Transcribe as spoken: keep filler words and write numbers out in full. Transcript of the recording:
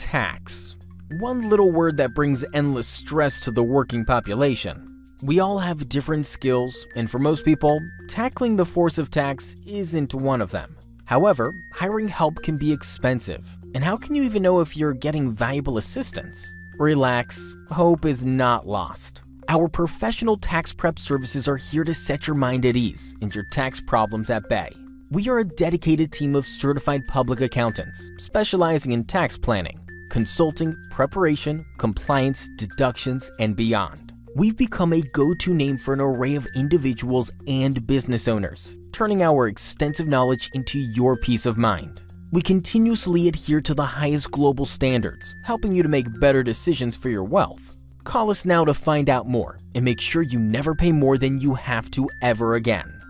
Tax. One little word that brings endless stress to the working population. We all have different skills, and for most people, tackling the force of tax isn't one of them. However, hiring help can be expensive, and how can you even know if you're getting valuable assistance? Relax, hope is not lost. Our professional tax prep services are here to set your mind at ease and your tax problems at bay. We are a dedicated team of certified public accountants specializing in tax planning, consulting, preparation, compliance, deductions, and beyond. We've become a go-to name for an array of individuals and business owners, turning our extensive knowledge into your peace of mind. We continuously adhere to the highest global standards, helping you to make better decisions for your wealth. Call us now to find out more and make sure you never pay more than you have to ever again.